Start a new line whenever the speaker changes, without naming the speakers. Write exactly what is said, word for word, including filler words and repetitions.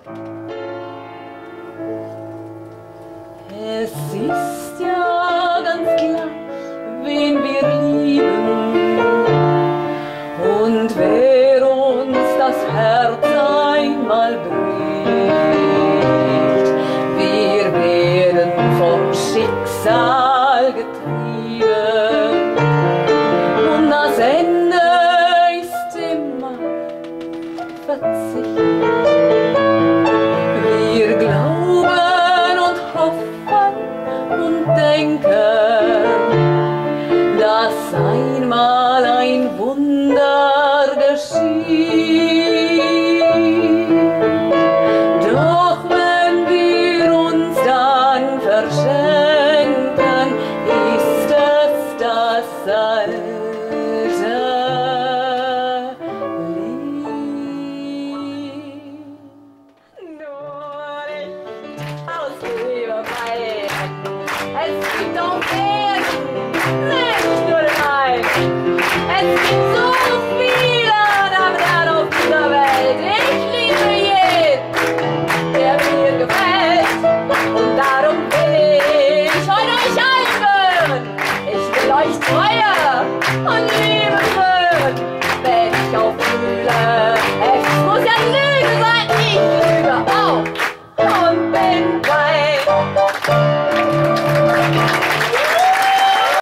Es ist ja ganz gleich, wen wir lieben, und wer uns das Herz einmal bricht. Wir werden vom Schicksal getrieben, und das Ende ist immer Verzicht. Wir glauben und hoffen und denken, dass einmal ein Wunder geschieht. Doch wenn wir uns dann verschenken, ist es das alte Lied. Nur nicht aus Liebe, weil es gibt auch